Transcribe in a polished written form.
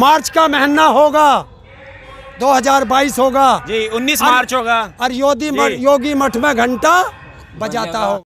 मार्च का महीना होगा, 2022 होगा जी, 19 मार्च होगा और योगी मठ में घंटा बजाता हो।